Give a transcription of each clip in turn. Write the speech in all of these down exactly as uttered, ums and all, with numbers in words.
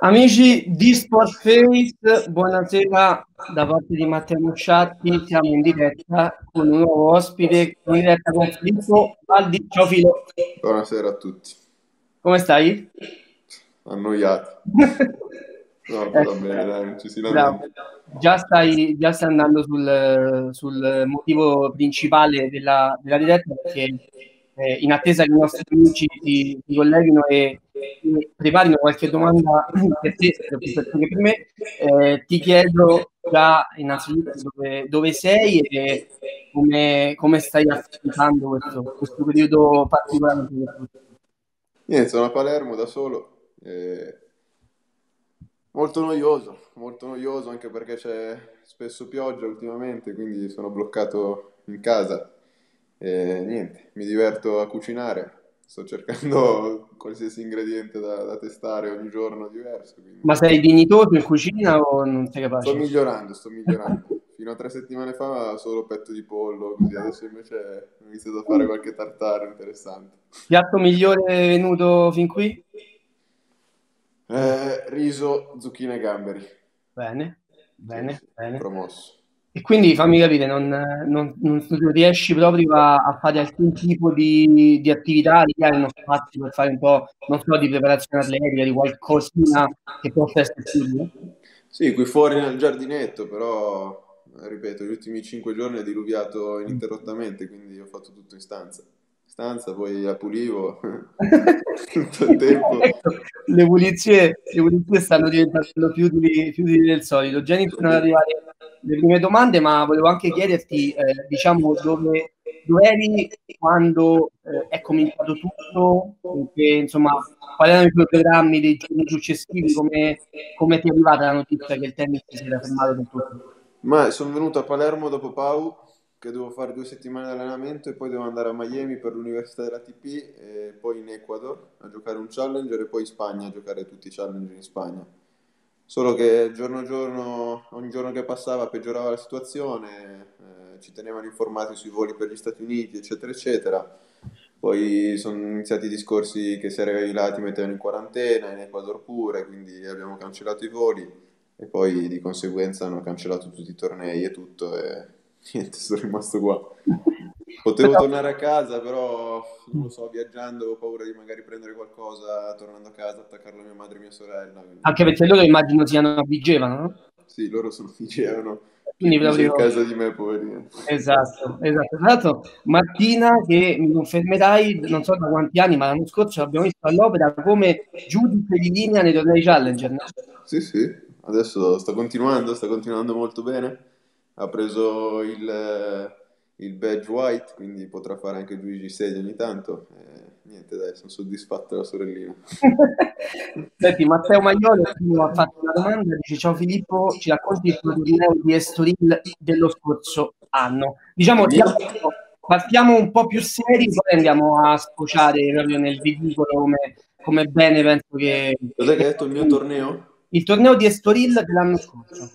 Amici di Sportface, buonasera da parte di Matteo Musciatti. Siamo in diretta con un nuovo ospite, in diretta con Filippo Aldi. Ciao Filo. Buonasera a tutti. Come stai? Annoiato. No, però bene, dai, non ci si lamenta. Già stai, già stai andando sul, sul motivo principale della, della diretta, perché eh, in attesa che i nostri amici si, si colleghino e, e preparino qualche domanda per te, per per me, eh, ti chiedo già innanzitutto dove, dove sei e come, come stai affrontando questo, questo periodo particolare. Niente, sono a Palermo da solo. E... Molto noioso, molto noioso anche perché c'è spesso pioggia ultimamente, quindi sono bloccato in casa. E niente, mi diverto a cucinare. Sto cercando qualsiasi ingrediente da, da testare ogni giorno diverso. Quindi... Ma sei dignitoso in cucina o non sei capace? Sto migliorando, sto migliorando. Fino a tre settimane fa solo petto di pollo, così adesso invece ho iniziato a fare qualche tartare interessante. Piatto migliore venuto fin qui? Eh, riso, zucchine e gamberi. Bene, bene, Sì, sì, bene. promosso. E quindi fammi capire, non, non, non riesci proprio a, a fare alcun tipo di, di attività, di hai uno spazio per fare un po', non so, di preparazione atletica, di qualcosina che possa essere utile? Sì, qui fuori nel giardinetto, però, ripeto, gli ultimi cinque giorni è diluviato ininterrottamente, quindi ho fatto tutto in stanza. Stanza, poi la pulivo tutto il tempo. Ecco, le pulizie, le pulizie stanno diventando più utili, più utili del solito. Già iniziano ad arrivare le prime domande, ma volevo anche chiederti, eh, diciamo, dove, dove eri quando eh, è cominciato tutto, perché, insomma, quali erano i tuoi programmi dei giorni successivi, come, come ti è arrivata la notizia che il tennis si era fermato del tutto? Ma sono venuto a Palermo dopo Pau, che devo fare due settimane di allenamento e poi devo andare a Miami per l'Università dell'A T P e poi in Ecuador a giocare un Challenger e poi in Spagna a giocare tutti i Challenger in Spagna. Solo che giorno a giorno, ogni giorno che passava peggiorava la situazione, eh, ci tenevano informati sui voli per gli Stati Uniti, eccetera, eccetera. Poi sono iniziati i discorsi che se eri là ti mettevano in quarantena, in Ecuador pure, quindi abbiamo cancellato i voli e poi di conseguenza hanno cancellato tutti i tornei e tutto e niente, sono rimasto qua. Potevo Però- tornare a casa, però non lo so, viaggiando ho paura di magari prendere qualcosa tornando a casa, attaccarlo a mia madre e mia sorella. Quindi... Anche perché loro immagino siano a Vigevano, no? Sì, loro sono fingevano Quindi chiuse in proprio... casa di me, poverino. Esatto, esatto. Tra l'altro, Martina, che mi confermerai, non so da quanti anni, ma l'anno scorso l'abbiamo visto all'opera come giudice di linea nei tornei Challenger, no? Sì, sì, adesso sta continuando, sta continuando molto bene. Ha preso il, il badge white, quindi potrà fare anche giudice sedia ogni tanto. E niente, dai, sono soddisfatto della sorellina. Senti, Matteo Maiolo ha fatto una domanda, dice: ciao Filippo, ci racconti il tuo torneo di Estoril dello scorso anno? Diciamo, Il ti mio? partiamo un po' più seri, poi andiamo a sfociare proprio nel ridicolo, come, come bene penso che... Cos'è che hai detto il mio torneo? Il torneo di Estoril dell'anno scorso.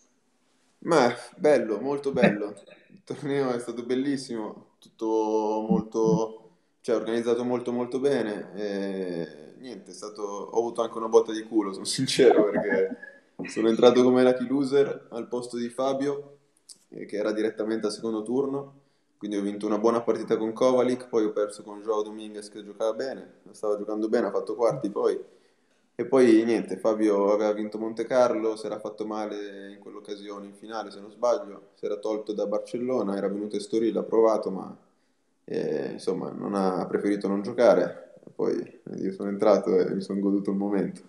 Ma bello, molto bello. Il torneo è stato bellissimo, tutto molto, cioè organizzato molto molto bene. E niente, è stato, ho avuto anche una botta di culo, sono sincero, perché sono entrato come lucky loser al posto di Fabio, eh, che era direttamente al secondo turno. Quindi ho vinto una buona partita con Kovalik, poi ho perso con Joao Dominguez che giocava bene, stava giocando bene, ha fatto quarti poi. E poi niente, Fabio aveva vinto Monte Carlo, si era fatto male in quell'occasione in finale se non sbaglio, si era tolto da Barcellona, era venuto a Estoril, ha provato ma eh, insomma non ha, ha preferito non giocare. E poi io sono entrato e mi sono goduto il momento.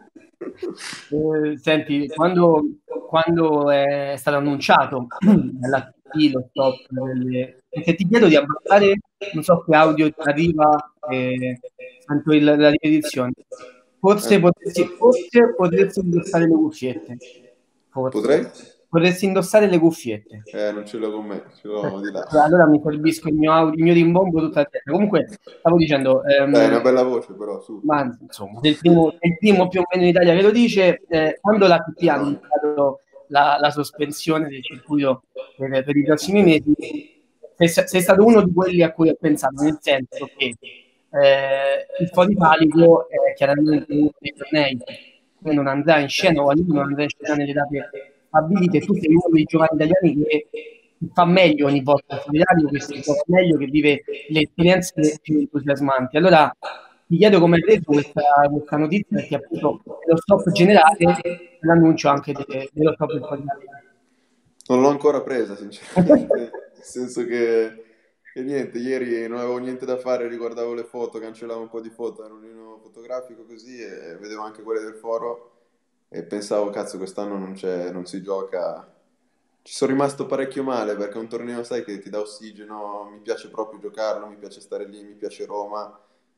Eh, senti, quando, quando è stato annunciato dalla T V lo stop delle... Perché ti chiedo di abbassare, non so che audio ti arriva, eh, sento il- la ripetizione. Forse Eh, potresti, forse potresti indossare le cuffiette. Forse. potrei? Potresti indossare le cuffiette. Eh, non ce l'ho con me, ce l'ho di là. Allora, allora mi servisco il mio, audio, il mio rimbombo tutta la testa. Comunque, stavo dicendo, Dai, è ehm, una bella voce però, su. ma insomma, del primo, del primo più o meno in Italia che lo dice, eh, quando la T P ha Madonna. annunciato la, la sospensione del circuito per, per i prossimi mesi, sei, sei stato uno di quelli a cui ho pensato, nel senso che eh, il Foro Italico è chiaramente uno dei tornei non andrà in scena, o almeno non andrà in scena nelle date stabilite. Tu sei uno dei giovani italiani che fa meglio ogni volta il solidario, che si trova meglio, che vive le esperienze più entusiasmanti. Allora ti chiedo come hai preso questa, questa notizia, perché appunto è lo stop generale, l'annuncio anche de, dello stop del solidario. Non l'ho ancora presa, sinceramente, nel senso che, che niente, ieri non avevo niente da fare, riguardavo le foto, cancellavo un po' di foto, ero in uno fotografico così e vedevo anche quelle del foro e pensavo, cazzo, quest'anno non c'è, non si gioca. Ci sono rimasto parecchio male perché è un torneo, sai, che ti dà ossigeno, mi piace proprio giocarlo, mi piace stare lì, mi piace Roma,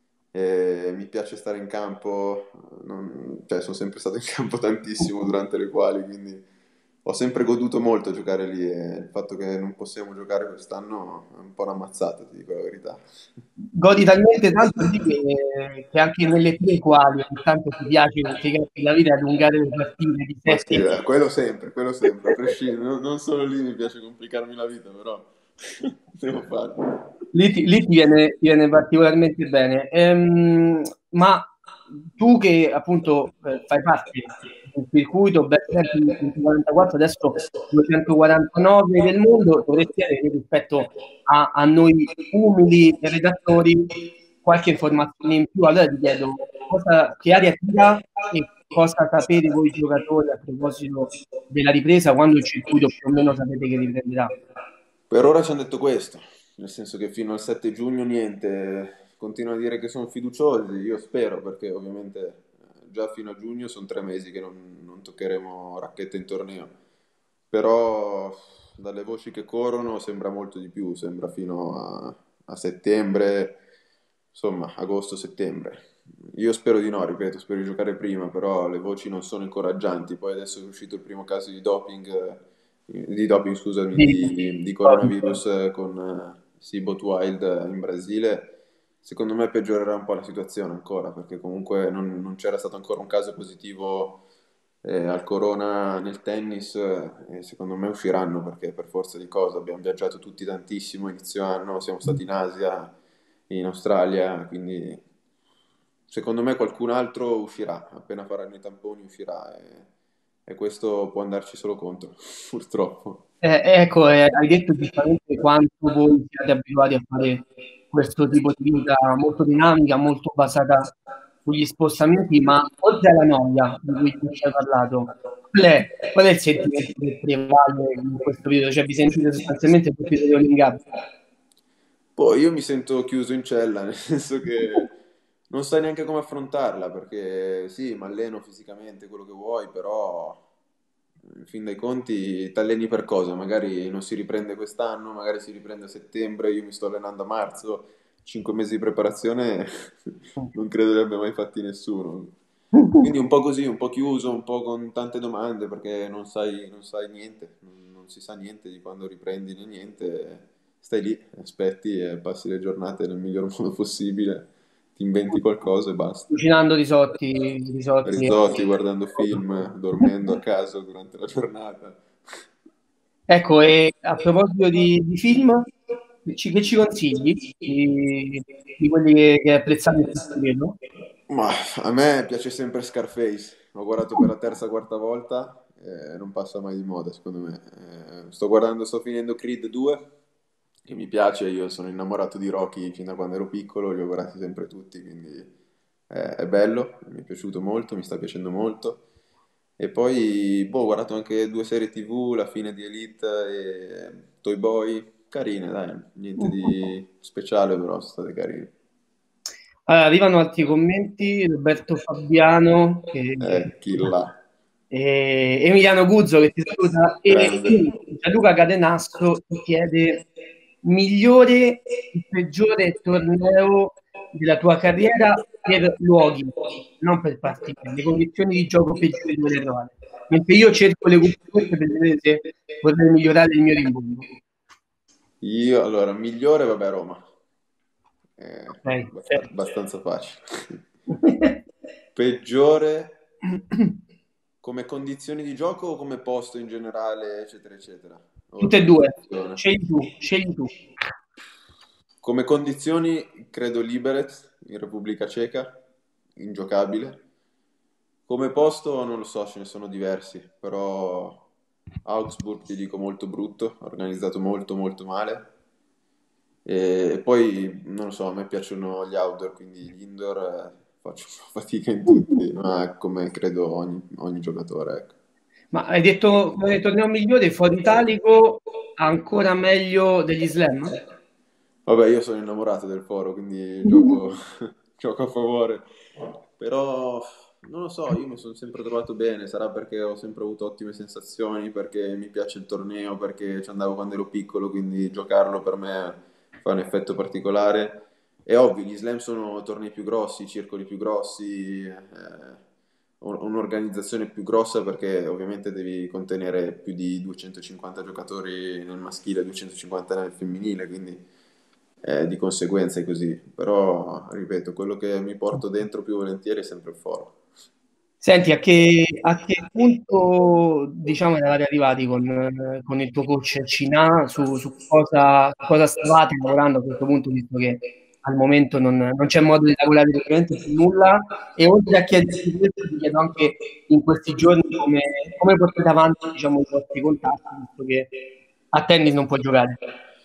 e mi piace stare in campo, non- cioè sono sempre stato in campo tantissimo durante le quali, quindi ho sempre goduto molto a giocare lì e il fatto che non possiamo giocare quest'anno è un po' una mazzata, ti dico la verità. Godi talmente tanto lì che, che anche nelle tue quali ogni tanto ti piace complicarti la vita e allungare le partite di Ma sì, sette. eh, quello sempre, quello sempre, a prescindere, non, non solo lì mi piace complicarmi la vita, però devo farlo. Lì ti, lì ti viene, ti viene particolarmente bene. Ehm, ma tu che appunto eh, fai parte del circuito ben centoquarantaquattro, adesso duecentoquarantanove del mondo, dovresti avere rispetto a, a noi umili redattori qualche informazione in più. Allora ti chiedo cosa, che aria tira e cosa sapete voi giocatori a proposito della ripresa, quando il circuito più o meno sapete che riprenderà. Per ora ci hanno detto questo, nel senso che fino al sette giugno niente, continuano a dire che sono fiduciosi, io spero perché ovviamente eh, già fino a giugno sono tre mesi che non, non toccheremo racchette in torneo, però dalle voci che corrono sembra molto di più, sembra fino a, a settembre, insomma agosto-settembre. Io spero di no, ripeto, spero di giocare prima, però le voci non sono incoraggianti, poi adesso è uscito il primo caso di doping. eh, di doping, scusami, Di, di, di coronavirus eh, con eh, Seabolt Wild eh, in Brasile, secondo me peggiorerà un po' la situazione ancora, perché comunque non, non c'era stato ancora un caso positivo eh, al corona nel tennis eh, e secondo me usciranno perché per forza di cosa abbiamo viaggiato tutti tantissimo inizio anno, siamo stati in Asia, in Australia, quindi secondo me qualcun altro uscirà, appena faranno i tamponi uscirà e, e questo può andarci solo contro, purtroppo. Eh, ecco, eh, hai detto giustamente quanto voi siete abituati a fare questo tipo di vita molto dinamica, molto basata sugli spostamenti, ma oltre alla noia di cui tu ci hai parlato, qual è, qual è il sentimento che prevale in questo periodo? Cioè, vi sentite sostanzialmente tutti dei leoni in gabbia? Poi io mi sento chiuso in cella, nel senso che non sai neanche come affrontarla, perché sì, mi alleno fisicamente, quello che vuoi, però in fin dei conti ti alleni per cosa? Magari non si riprende quest'anno, magari si riprende a settembre, io mi sto allenando a marzo, cinque mesi di preparazione non credo li abbia mai fatti nessuno. Quindi un po' così, un po' chiuso, un po' con tante domande, perché non sai, non sai niente, non, non si sa niente di quando riprendi né niente, stai lì, aspetti e passi le giornate nel miglior modo possibile, ti inventi qualcosa e basta. Cucinando risotti, risotti. Risotti, guardando film, dormendo a caso durante la giornata. Ecco, e a proposito di, di film, ci- che ci consigli di, di quelli che, che apprezzate in questo periodo? Ma a me piace sempre Scarface, l'ho guardato per la terza, quarta volta, e non passa mai di moda secondo me. Eh, sto guardando, sto finendo Creed due, che mi piace, io sono innamorato di Rocky fin da quando ero piccolo, li ho guardati sempre tutti, quindi eh, è bello, mi è piaciuto molto, mi sta piacendo molto. E poi, boh, ho guardato anche due serie T V, La fine di Elite e Toy Boy, carine, dai, niente di speciale, però sono state carine. Allora, arrivano altri commenti, Roberto Fabiano, che- Eh, kill là, e Emiliano Guzzo che ti saluta, e grande. Gianluca Cadenasso ti chiede migliore e peggiore torneo della tua carriera per luoghi, non per partite, le condizioni di gioco peggiori dove le trovate. Mentre io cerco le condizioni per vedere se vorrei migliorare il mio rimborso. Io, allora, migliore, vabbè, Roma. Eh, Ok, abbast- certo. abbastanza facile. Peggiore come condizioni di gioco o come posto in generale, eccetera, eccetera. Tutte e due, Organizzazione. scegli tu, scegli tu. Come condizioni, credo Liberec in Repubblica Ceca, ingiocabile. Come posto non lo so, ce ne sono diversi, però Augsburg ti dico molto brutto, organizzato molto molto male. E poi non lo so, a me piacciono gli outdoor, quindi gli indoor eh, faccio un po' fatica in tutti, ma come credo ogni, ogni giocatore, ecco. Ma hai detto come torneo migliore fuori italico, ancora meglio degli slam? Vabbè, io sono innamorato del foro, quindi gioco, gioco a favore. Però non lo so, io mi sono sempre trovato bene, sarà perché ho sempre avuto ottime sensazioni, perché mi piace il torneo, perché ci andavo quando ero piccolo, quindi giocarlo per me fa un effetto particolare. È ovvio, gli slam sono tornei più grossi, circoli più grossi, eh, un- un'organizzazione più grossa perché ovviamente devi contenere più di duecentocinquanta giocatori nel maschile e duecentocinquanta nel femminile, quindi eh, di conseguenza è così. Però, ripeto, quello che mi porto dentro più volentieri è sempre il foro. Senti, a che, a che punto diciamo eravate arrivati con, eh, con il tuo coach Cina su, su cosa, su cosa stavate lavorando a questo punto, visto che al momento non, non c'è modo di lavorare praticamente su nulla e oltre a chiederti questo ti chiedo anche in questi giorni come, come portate avanti diciamo, i vostri contatti, visto che a tennis non puoi giocare.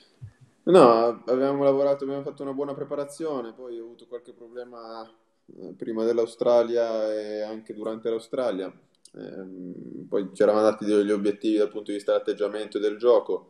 No, abbiamo lavorato, abbiamo fatto una buona preparazione, poi ho avuto qualche problema eh, prima dell'Australia e anche durante l'Australia. Ehm, poi ci eravamo dati degli obiettivi dal punto di vista dell'atteggiamento e del gioco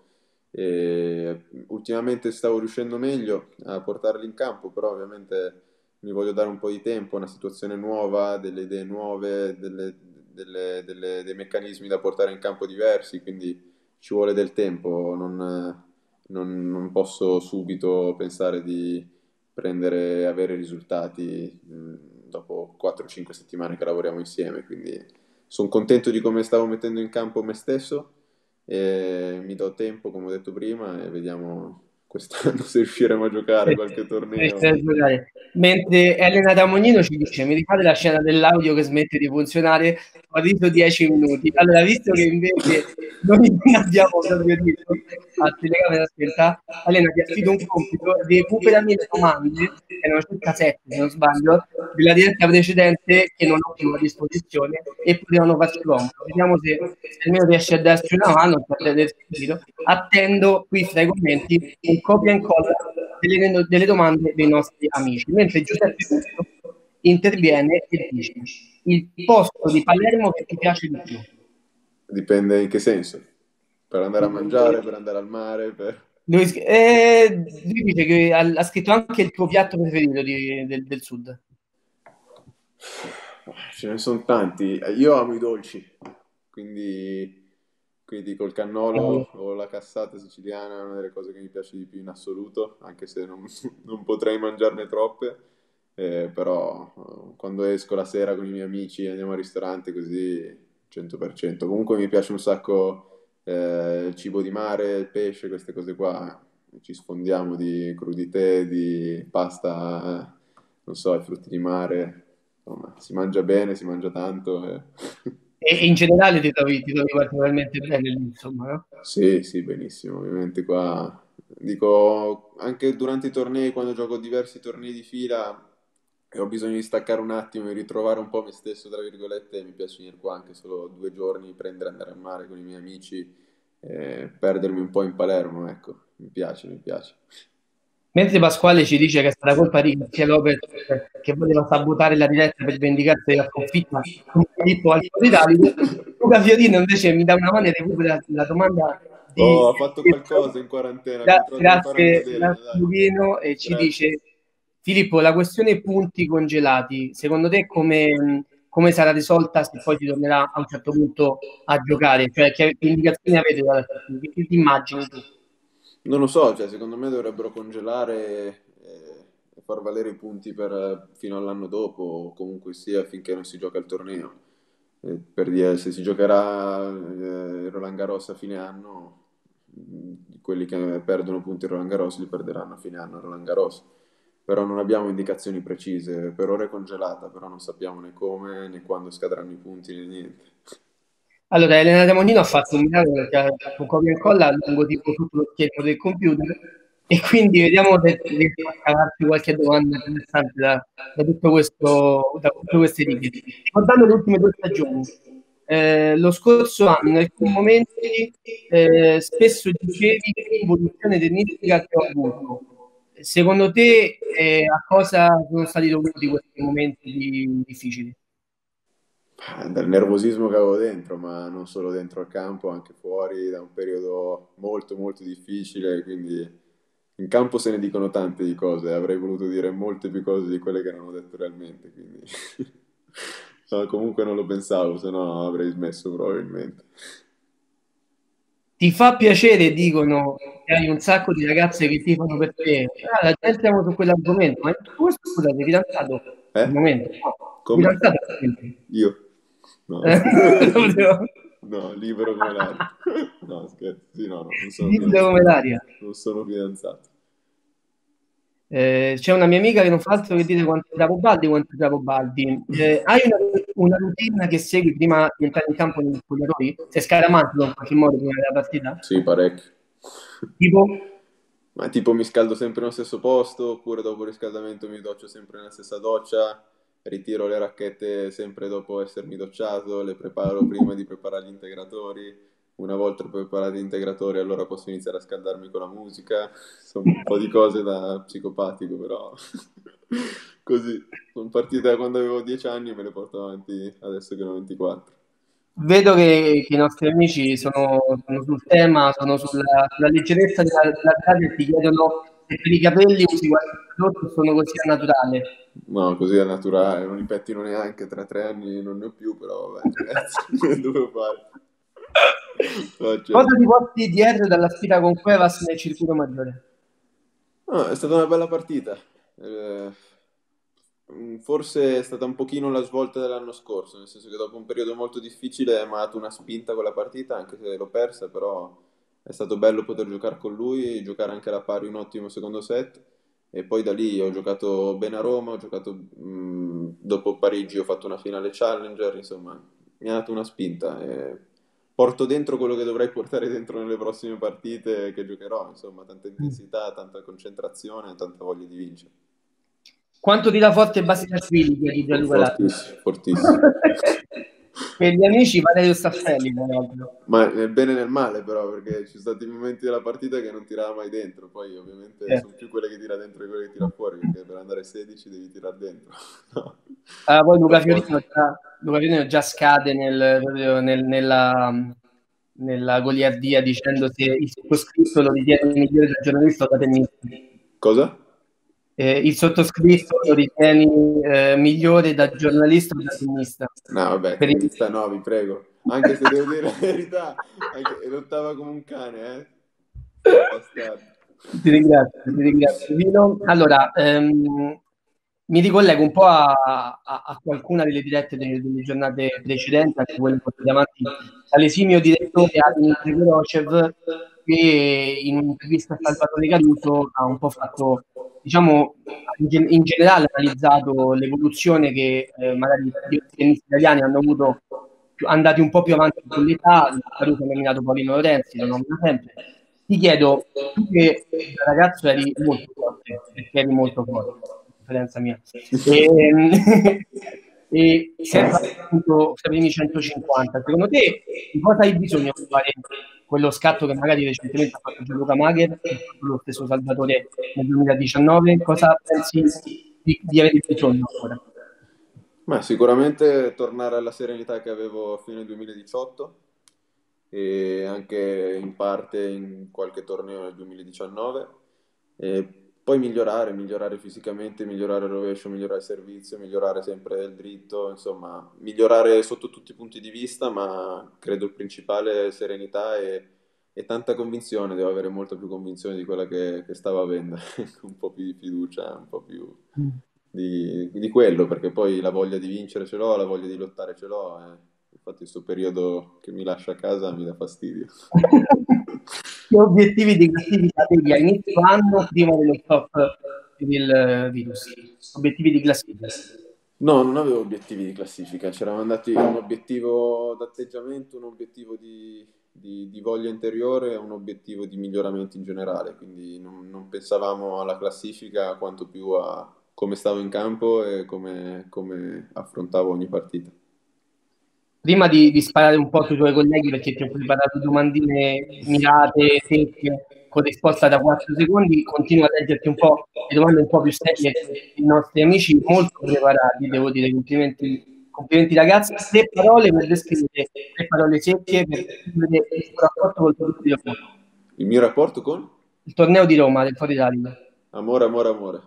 e ultimamente stavo riuscendo meglio a portarli in campo, però ovviamente mi voglio dare un po' di tempo, una situazione nuova, delle idee nuove, delle- delle- delle- dei meccanismi da portare in campo diversi, quindi ci vuole del tempo, non non, non posso subito pensare di prendere, avere risultati mh, dopo quattro cinque settimane che lavoriamo insieme, quindi sono contento di come stavo mettendo in campo me stesso e mi do tempo, come ho detto prima, e vediamo quest'anno se riusciremo a giocare qualche torneo. Riesce a giocare. Mentre Elena Damonino ci dice: Mi rifate la scena dell'audio che smette di funzionare? Ho riso dieci minuti. Allora, visto che invece noi non abbiamo proprio riso a telecamera spenta, Elena ti affido un compito: recuperami le domande, che erano circa sette se non sbaglio, della diretta precedente che non ho più a disposizione e potevano farci comodo. Vediamo se, se almeno riesci a darci una mano per tenere sentito. Attendo qui fra i commenti un copia e incolla delle, delle domande dei nostri amici, mentre Giuseppe Musso interviene e dice il posto di Palermo che ti piace di più. Dipende in che senso. Per andare a mangiare, per andare al mare, per... Lui, eh, lui dice che ha, ha scritto anche il tuo piatto preferito di- del, del sud. Ce ne sono tanti. Io amo i dolci, quindi, quindi col cannolo o la cassata siciliana è una delle cose che mi piace di più in assoluto, anche se non, non potrei mangiarne troppe. Eh, però eh, quando esco la sera con i miei amici andiamo al ristorante così cento per cento. Comunque mi piace un sacco eh, il cibo di mare, il pesce, queste cose qua. Ci sfondiamo di crudité, di pasta, eh, non so, i frutti di mare. Insomma, si mangia bene, si mangia tanto. e- E, e in generale ti trovi, ti trovi particolarmente bene lì, insomma, no? Sì, sì, benissimo. Ovviamente qua, dico, anche durante i tornei, quando gioco diversi tornei di fila e ho bisogno di staccare un attimo e ritrovare un po' me stesso, tra virgolette, mi piace venire qua anche solo due giorni, prendere, andare al mare con i miei amici, e perdermi un po' in Palermo, ecco. Mi piace, mi piace. Mentre Pasquale ci dice che è stata colpa di Garcia Lopez che voleva sabotare la diretta per vendicarsi della sconfitta con Filippo Alto d'Italia, Luca Fiorino invece mi dà una mano e recupera la domanda di Oh, ho fatto qualcosa in quarantena, Gra- controllo di fare un grazie, budino, grazie dai. Luchino e ci Grazie. dice Filippo, la questione punti congelati, secondo te come, come sarà risolta se poi si tornerà a un certo punto a giocare? Cioè, che indicazioni avete dalla tecnica? Che ti immagini tu? Non lo so, cioè, secondo me dovrebbero congelare e, e far valere i punti per, fino all'anno dopo, o comunque sia finché non si gioca il torneo. Eh, per dire, se si giocherà eh, il Roland Garros a fine anno, mh, quelli che perdono punti il Roland Garros li perderanno a fine anno il Roland Garros. Però non abbiamo indicazioni precise, per ora è congelata, però non sappiamo né come né quando scadranno i punti né niente. Allora, Elena Ramonino ha fatto un miracolo perché ha fatto un copia e incolla lungo tipo tutto lo schermo del computer E quindi vediamo se riesco a cavarti qualche domanda interessante da, da tutto questo, da tutte queste righe. Ricordando le ultime due stagioni, eh, lo scorso anno, in alcuni momenti, eh, spesso dicevi che evoluzione tennistica che ho avuto. Secondo te, eh, a cosa sono stati dovuti questi momenti di- difficili? Dal nervosismo che avevo dentro, ma non solo dentro al campo, anche fuori, da un periodo molto molto difficile, quindi in campo se ne dicono tante di cose, avrei voluto dire molte più cose di quelle che non ho detto realmente, quindi no, comunque non lo pensavo, se no avrei smesso probabilmente. Ti fa piacere, dicono, che hai un sacco di ragazze che tifano per te. Ah, entriamo su quell'argomento. Ma tu, scusa, sei fidanzato? Eh? Al momento? No. Come? Fidanzato al momento? Io? No, Eh, lo potevo- no, libero come l'aria. No, scherzo, sì, no, no, non sono Libero fidanzato. come l'aria. Non sono fidanzato. Eh, c'è una mia amica che non fa altro che dire quanto è bravo Baldi, quanto è bravo Baldi. Eh, hai una, una routine che segui prima di entrare in campo negli spogliatoi? Sei scaramantico in qualche modo prima della partita? Sì, parecchio. Tipo? Ma tipo mi scaldo sempre nello stesso posto, oppure dopo il riscaldamento mi doccio sempre nella stessa doccia, ritiro le racchette sempre dopo essermi docciato, le preparo prima di preparare gli integratori. Una volta preparati gli integratori, allora posso iniziare a scaldarmi con la musica. Insomma, un po' di cose da psicopatico, però così. Sono partite da quando avevo dieci anni e me le porto avanti adesso che ne ho ventiquattro. Vedo che, che i nostri amici sono, sono sul tema, sono sulla, sulla leggerezza della, della casa e ti chiedono se per i capelli usi qualche prodotto o sono così a naturale. No, così è naturale, non li pettino neanche, tra tre anni non ne ho più, però vabbè, ragazzi, dovevo fare. No, Cosa certo. ti porti dietro dalla sfida con Cuevas nel circuito maggiore? No, è stata una bella partita. Eh, mm, forse è stata un pochino la svolta dell'anno scorso, nel senso che dopo un periodo molto difficile mi ha dato una spinta quella partita, anche se l'ho persa, però è stato bello poter giocare con lui, giocare anche alla pari un ottimo secondo set. E poi da lì ho giocato bene a Roma, ho giocato mh, dopo Parigi, ho fatto una finale Challenger, insomma, mi ha dato una spinta. E porto dentro quello che dovrei portare dentro nelle prossime partite che giocherò, insomma, tanta intensità, tanta concentrazione, tanta voglia di vincere. Quanto ti dà forte Basilashvili, chiedi Gianluca Lati? Fortissimo, fortissimo. Per gli amici Valerio Staffelli, tra l'altro. Ma nel bene e nel male però, perché ci sono stati momenti della partita che non tirava mai dentro, poi ovviamente Eh. sono più quelle che tira dentro che quelle che tira fuori, perché per andare sedici devi tirare dentro. No. Ah, poi Per Luca Fiorino forza. già, Luca Fiorino già scade nel- proprio nel- nella, nella goliardia dicendo se il sottoscritto lo ritiene migliore da giornalista o da tennista. Cosa? Eh, il sottoscritto lo ritieni eh, migliore da giornalista o da tennista? No, vabbè, Per il- tennista no, vi prego. Anche se devo dire la verità, anche, e lottava come un cane, eh? Bastardo. Ti ringrazio, ti ringrazio. Vino. Allora, ehm, mi ricollego un po' a, a- a qualcuna delle dirette delle, delle giornate precedenti, anche quelle portate avanti dall'esimio direttore Adin Grigorocev, che in un'intervista a Salvatore Caruso ha un po' fatto, diciamo, in, gen- in generale ha analizzato l'evoluzione che eh, magari gli tennisti italiani hanno avuto più- andati un po' più avanti con l'età. Caruso ha nominato Paolino Lorenzi, lo nomina sempre. Ti chiedo, tu che da ragazzo eri molto forte, perché eri molto forte, a differenza mia, e, e sei arrivato appunto ai primi centocinquanta, secondo te di cosa hai bisogno per fare quello scatto che magari recentemente ha fatto Gianluca Magher, ha fatto lo stesso Salvatore nel duemiladiciannove, cosa pensi di, di avere bisogno ancora? Ma sicuramente tornare alla serenità che avevo a fine duemiladiciotto e anche in parte in qualche torneo nel duemiladiciannove. E poi migliorare, migliorare fisicamente, migliorare il rovescio, migliorare il servizio, migliorare sempre il dritto, insomma, migliorare sotto tutti i punti di vista, ma credo il principale è serenità e, e tanta convinzione, devo avere molta più convinzione di quella che, che stavo avendo, un po' più di fiducia, un po' più di, di quello, perché poi la voglia di vincere ce l'ho, la voglia di lottare ce l'ho, e infatti questo periodo che mi lascia a casa mi dà fastidio. Che obiettivi di classifica avevi a inizio anno prima dello stop per il virus? Obiettivi di classifica. No, non avevo obiettivi di classifica, c'eravamo andati un obiettivo d'atteggiamento, un obiettivo di, di, di voglia interiore e un obiettivo di miglioramento in generale, quindi non, non pensavamo alla classifica quanto più a come stavo in campo e come, come affrontavo ogni partita. Prima di, di sparare un po' sui tuoi colleghi, perché ti ho preparato domandine mirate, secche, con risposta da quattro secondi, continuo a leggerti un po' le domande un po' più serie che i nostri amici molto preparati, devo dire, complimenti, complimenti ragazzi. Tre parole per descrivere, tre parole secche per descrivere il tuo rapporto col torneo di Roma. Il mio rapporto con? Il torneo di Roma, del Fuori Italia. Amore, amore, amore.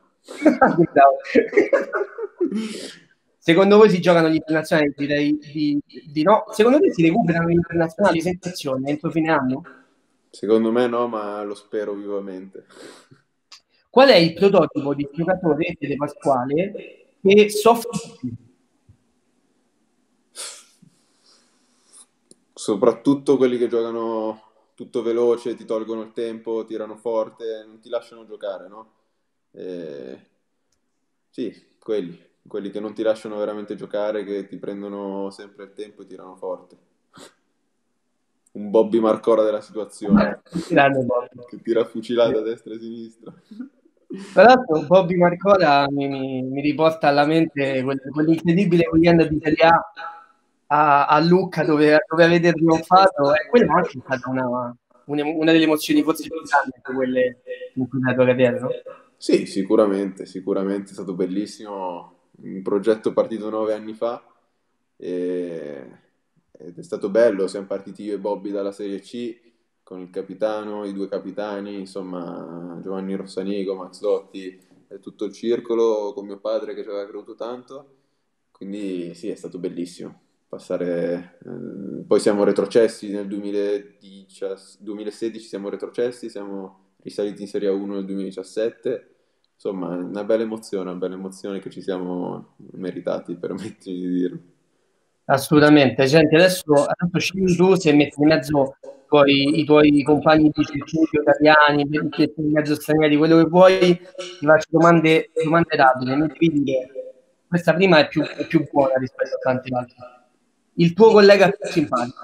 Secondo voi si giocano gli internazionali? Direi di, di no. Secondo te si recuperano gli internazionali sensazione entro fine anno? Secondo me no, ma lo spero vivamente. Qual è il prototipo di giocatore di Pasquale che soffre di più? Soprattutto quelli che giocano tutto veloce, ti tolgono il tempo, tirano forte, non ti lasciano giocare, no? E... Sì, quelli, quelli che non ti lasciano veramente giocare, che ti prendono sempre il tempo e tirano forte. Un Bobby Marcora della situazione, Grande Bobby. che tira fucilata a destra e a sinistra. Tra l'altro Bobby Marcora mi, mi, mi riporta alla mente quel, quell'incredibile weekend di Serie A a, a Lucca dove, dove avete trionfato, e quella anche è stata una, una, una delle emozioni forse più grandi di quelle in cui la tua carriera, no? Sì, sicuramente, sicuramente è stato bellissimo. Un progetto partito nove anni fa e... ed è stato bello. Siamo partiti io e Bobby dalla Serie C con il capitano, i due capitani, insomma Giovanni Rossanigo, Max Dotti e tutto il circolo con mio padre che ci aveva creduto tanto. Quindi sì, è stato bellissimo passare. Eh, poi siamo retrocessi nel duemiladiciassette duemilasedici, siamo retrocessi, siamo risaliti in Serie A uno nel duemiladiciassette. Insomma, una bella emozione, una bella emozione che ci siamo meritati, permettimi di dirlo. Assolutamente. Senti, adesso, adesso scegli tu se metti in mezzo i tuoi, i tuoi compagni di circuito italiani, metti in mezzo stranieri, quello che vuoi, ti faccio domande, domande rapide. Mi devi dire, questa prima è più, è più buona rispetto a tanti altri. Il tuo collega più simpatico?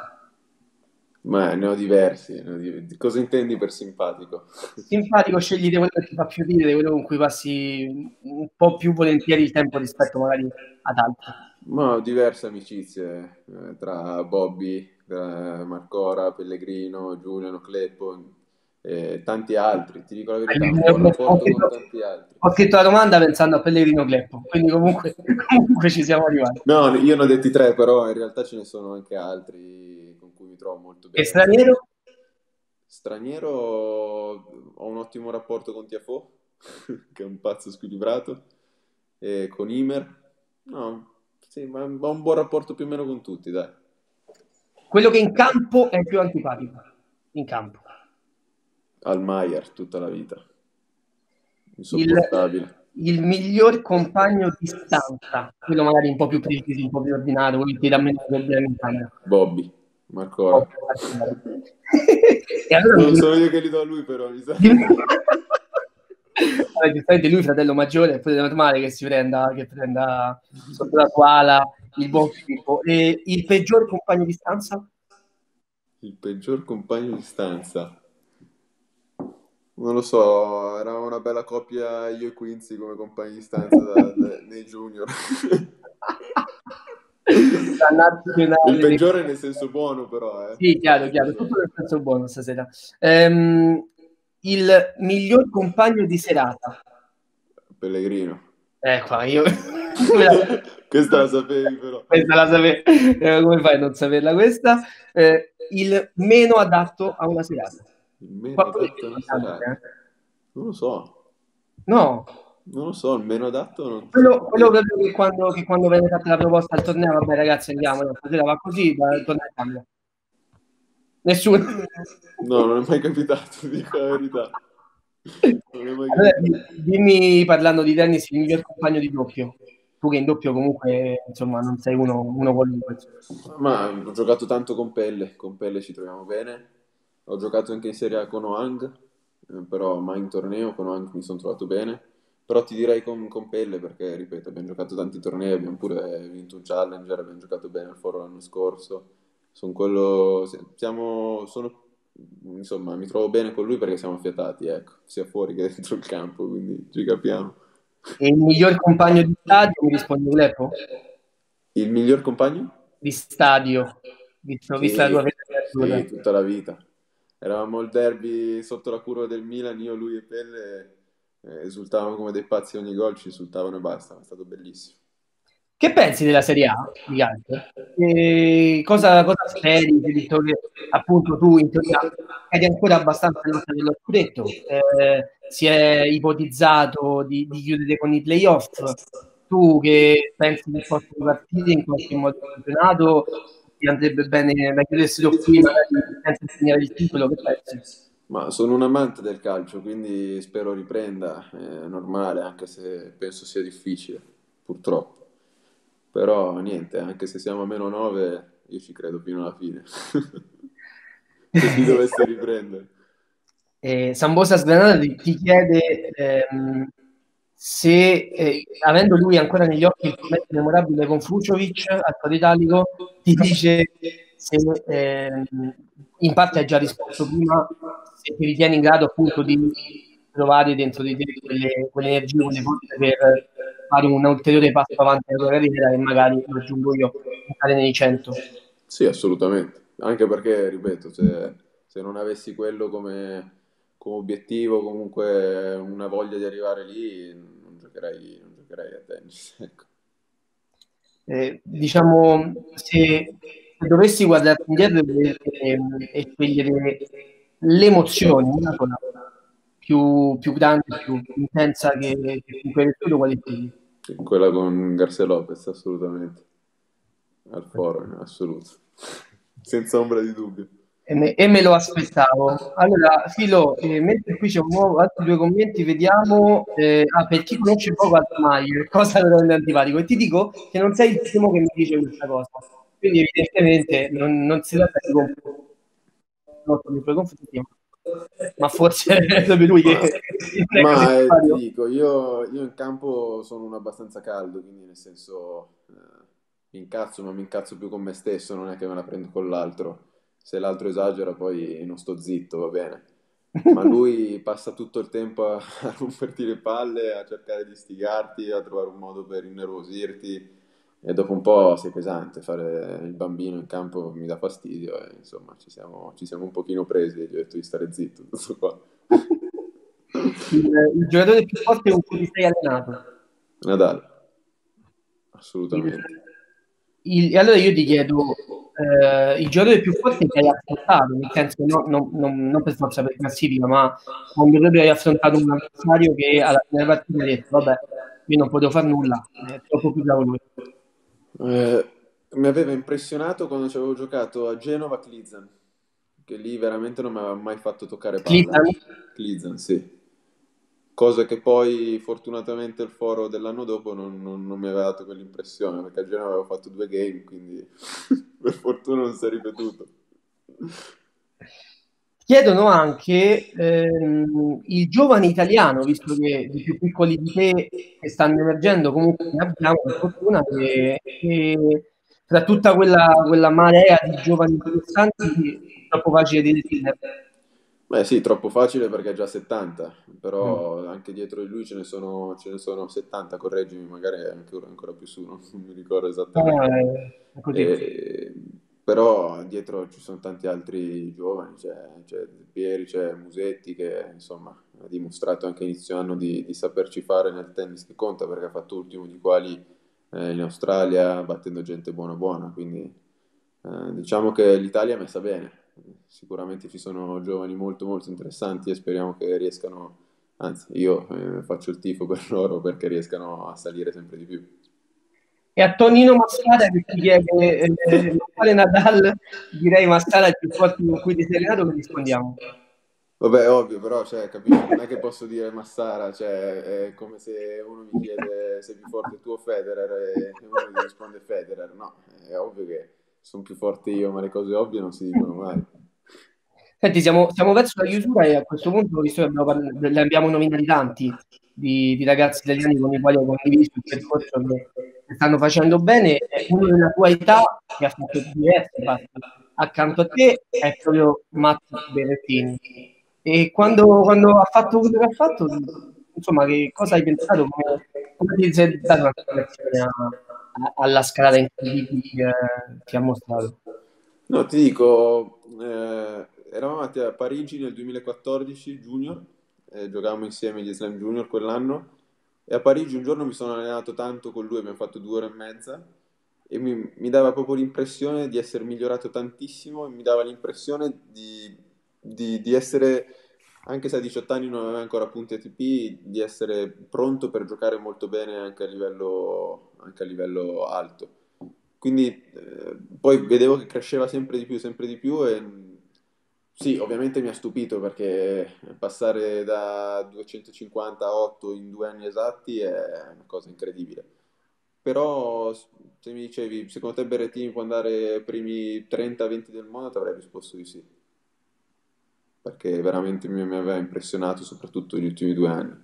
Ma ne ho diversi. Ne ho di- Cosa intendi per simpatico? Simpatico, scegli quello che ti fa più ridere, quello con cui passi un po' più volentieri il tempo rispetto magari ad altri. Ma ho diverse amicizie eh, tra Bobby, tra Marcora, Pellegrino, Giuliano, Cleppo e tanti altri. Ti dico la verità, un buon Ho rapporto con scritto, tanti altri. ho scritto la domanda pensando a Pellegrino Cleppo, quindi comunque, comunque ci siamo arrivati. No, io ne ho detti tre, però in realtà ce ne sono anche altri con cui mi trovo molto E bene. straniero? Straniero, ho un ottimo rapporto con Tiafoe, che è un pazzo squilibrato, e con Imer. No, sì, ma ho un buon rapporto più o meno con tutti, dai. Quello che in campo è più antipatico. In campo. Almayer tutta la vita, Il, insopportabile. il miglior compagno di stanza, quello magari un po' più preciso, un po' più ordinato, quello che ti dà meno problemi in camera. Bobby, Marcora. Oh, e allora Non mi sono io che li do a lui, però mi sa. Vabbè, giustamente lui, fratello maggiore, è pure normale che si prenda, che prenda sotto la sua ala il buon Filippo. E il peggior compagno di stanza? Il peggior compagno di stanza. Non lo so, era una bella coppia io e Quincy come compagni di stanza da- da- nei junior. Il peggiore nel senso buono, però, eh. Sì, chiaro, chiaro, tutto nel senso buono stasera. Ehm, il miglior compagno di serata? Pellegrino. Eh, qua io... Questa la sapevi, però. Questa la sapevo. Eh, come fai a non saperla questa? Eh, il meno adatto a una serata. Il meno Qua pure adatto a una importante, serata. eh. Non lo so. No, Non lo so, il meno adatto non ti quello, saprei quello dire. proprio che quando, che quando viene fatta la proposta al torneo, vabbè ragazzi andiamo, no, stasera va così, da, il torneo cambia. Nessuno. No, non è mai capitato, dico la verità. Non è mai Allora, capitato. dimmi, parlando di tennis, il miglior compagno di doppio. Tu che in doppio comunque, insomma, non sei uno, uno qualunque. Ma ho giocato tanto con Pelle, con Pelle ci troviamo bene. Ho giocato anche in Serie A con Oang, eh, però mai in torneo, con Oang mi sono trovato bene. Però ti direi con, con Pelle perché, ripeto, abbiamo giocato tanti tornei, abbiamo pure vinto un Challenger, abbiamo giocato bene al Foro l'anno scorso. sono quello, siamo, sono, insomma, mi trovo bene con lui perché siamo affiatati, ecco, sia fuori che dentro il campo, quindi ci capiamo. E il miglior compagno di stadio, mi rispondi Lepo? Il miglior compagno? Di stadio, visto, vista la tua Sì, pettinatura. sì, tutta la vita. Eravamo il derby sotto la curva del Milan, io, lui e Pelle, eh, esultavano come dei pazzi ogni gol, ci insultavano e basta, è stato bellissimo. Che pensi della Serie A di calcio? E cosa, cosa speri? Visto che appunto tu in teoria eri ancora abbastanza in lotta dello scudetto, eh, si è ipotizzato di, di chiudere con i playoff. Tu che pensi che possano partire in qualche modo il campionato, ti andrebbe bene da chiudessero qui magari senza segnare il titolo, che pensi? Ma sono un amante del calcio, quindi spero riprenda, è normale, anche se penso sia difficile, purtroppo. Però niente, anche se siamo a meno nove, io ci credo fino alla fine. Se si dovesse riprendere. Eh, Sambosa Sgranata ti, ti chiede ehm, se, eh, avendo lui ancora negli occhi il commento memorabile con Fuciovic, attore italico, ti dice se, ehm, in parte hai già risposto prima, se ti ritieni in grado appunto di trovare dentro di te quelle, quelle energie, quelle forze per fare un ulteriore passo avanti nella tua carriera e magari, lo aggiungo io, entrare nei cento. Sì, assolutamente. Anche perché, ripeto, se, se non avessi quello come, come obiettivo, comunque una voglia di arrivare lì, non giocherei, non giocherei a tennis. Ecco. Eh, diciamo, se, se dovessi guardare indietro e, e, e scegliere le emozioni, una cosa più, più grande, più, più intensa che, che in quel periodo, quali scegli? Quella con Garcia Lopez, assolutamente. Al foro, in assoluto. Senza ombra di dubbio. E me, e me lo aspettavo. Allora, Filo, eh, mentre qui c'è un nuovo, altri due commenti, vediamo. Eh, ah, per chi conosce poco Altmaier, cosa lo rende antipatico? E ti dico che non sei il primo che mi dice questa cosa. Quindi, evidentemente, non, non si tratta di confronti, ma forse è proprio lui che ma, ma eh, ti dico, io, io in campo sono un abbastanza caldo, quindi nel senso eh, mi incazzo, ma mi incazzo più con me stesso, non è che me la prendo con l'altro. Se l'altro esagera poi non sto zitto, va bene. Ma lui passa tutto il tempo a, a romperti le palle, a cercare di stigarti, a trovare un modo per innervosirti e dopo un po' sei pesante, fare il bambino in campo mi dà fastidio e insomma ci siamo, ci siamo un pochino presi e gli ho detto di stare zitto, tutto qua. Il, il giocatore più forte con cui ti sei allenato? Nadal, assolutamente. Il, il, allora io ti chiedo, eh, il giocatore più forte che hai affrontato, nel senso no, no, no, non per forza per classifica, ma quando proprio hai affrontato un avversario che alla fine della partita hai detto, vabbè, io non potevo fare nulla, è troppo più bravo lui. Eh, mi aveva impressionato quando ci avevo giocato a Genova Klizan, che lì veramente non mi aveva mai fatto toccare palla. Klizan, sì. Cosa che poi fortunatamente il foro dell'anno dopo non, non, non mi aveva dato quell'impressione, perché a Genova avevo fatto due game, quindi per fortuna non si è ripetuto. Chiedono anche ehm, il giovane italiano, visto che di più piccoli di te che stanno emergendo, comunque ne abbiamo la fortuna che, che tra tutta quella, quella marea di giovani interessanti è troppo facile di decidere. Beh sì, troppo facile perché è già settanta, però mm. anche dietro di lui ce ne sono, ce ne sono settanta, correggimi, magari anche ancora più su, non mi ricordo esattamente. Eh, e, però dietro ci sono tanti altri giovani, c'è, c'è Pieri, c'è Musetti che insomma ha dimostrato anche inizio anno di, di saperci fare nel tennis che conta perché ha fatto ultimo di quali eh, in Australia battendo gente buona buona, quindi eh, diciamo che l'Italia è messa bene. Sicuramente ci sono giovani molto molto interessanti e speriamo che riescano, anzi io eh, faccio il tifo per loro perché riescano a salire sempre di più. E a Tonino Massara che ti chiede eh, quale Nadal, direi Massara è il più forte con cui ti sei allenato, che rispondiamo? Vabbè, ovvio, però, cioè, capisci, non è che posso dire Massara, cioè, è come se uno mi chiede se è più forte tu o Federer e uno mi risponde Federer, no, è ovvio che sono più forte io, ma le cose ovvie non si dicono mai. Senti, siamo, siamo verso la chiusura e a questo punto, visto che abbiamo parla- ne abbiamo nominati tanti di, di ragazzi italiani con i quali hai condiviso il percorso che stanno facendo bene, è uno della tua età che ha fatto diversi passi. accanto a te è proprio Matteo Berrettini. E quando, quando ha fatto quello che ha fatto, insomma, che cosa hai pensato? Come, come ti sei dato una spiegazione a, a, alla scalata incredibile che, che ha mostrato? No, ti dico, eh, eravamo andati a Parigi nel duemilaquattordici, Junior, eh, giocavamo insieme agli Slam Junior quell'anno, e a Parigi un giorno mi sono allenato tanto con lui, abbiamo fatto due ore e mezza, e mi, mi dava proprio l'impressione di essere migliorato tantissimo, e mi dava l'impressione di, di- di essere, anche se a diciotto anni non aveva ancora punti A T P, di essere pronto per giocare molto bene anche a livello, anche a livello alto. Quindi eh, poi vedevo che cresceva sempre di più, sempre di più e mh, sì, ovviamente mi ha stupito perché passare da duecentocinquanta a otto in due anni esatti è una cosa incredibile. Però s- se mi dicevi, secondo te Berrettini può andare ai primi trenta venti del mondo, ti avrei risposto di sì, perché veramente mi, mi aveva impressionato soprattutto negli ultimi due anni.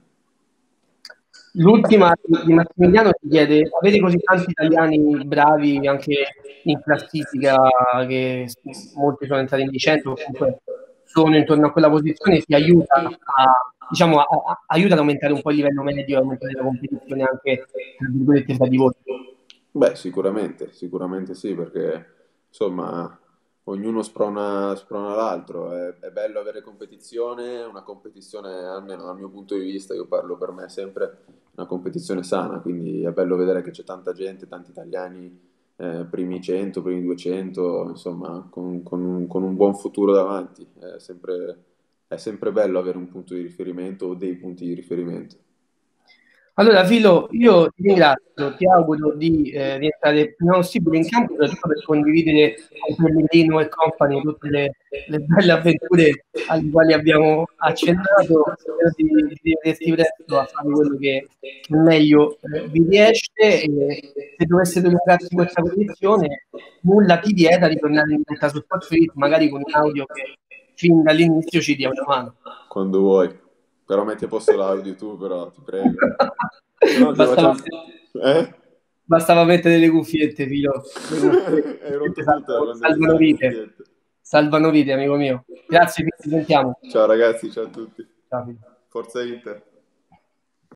L'ultima di Massimiliano ti chiede: avete così tanti italiani bravi anche in classifica, che s- molti sono entrati in vicenda o comunque sono intorno a quella posizione, ti aiuta a, diciamo, a- a- aiuta ad aumentare un po' il livello medio e aumentare la competizione anche, tra virgolette, tra di voi. Beh, sicuramente, sicuramente sì, perché insomma ognuno sprona, sprona l'altro. È, è bello avere competizione, una competizione, almeno dal mio punto di vista, io parlo per me sempre, una competizione sana, quindi è bello vedere che c'è tanta gente, tanti italiani, eh, primi cento, primi duecento, insomma, con, con un, con un buon futuro davanti. È sempre, è sempre bello avere un punto di riferimento o dei punti di riferimento. Allora, Filo, io ti ringrazio, ti auguro di eh, rientrare il prima possibile in campo, soprattutto per condividere con Pellegrino e compagni tutte le, le belle avventure alle quali abbiamo accennato. Spero di, di rivederti presto a fare quello che, che meglio eh, vi riesce, e se dovesse dilungarsi questa posizione, nulla ti vieta di tornare in diretta su Sportfree, magari con un audio che fin dall'inizio ci dia una mano. Quando vuoi. Però metti a posto l'audio tu, però, ti prego. Se no ci Bastava, facciamo... Eh? bastava mettere le cuffiette, Filo. Le Hai cuffiette rotto tutto da salvano, quando hai messo salvano le vite. cuffiette. Salvano vite, amico mio. Grazie, Filo, ci sentiamo. Ciao ragazzi, ciao a tutti. Ciao, Filo. Forza Inter.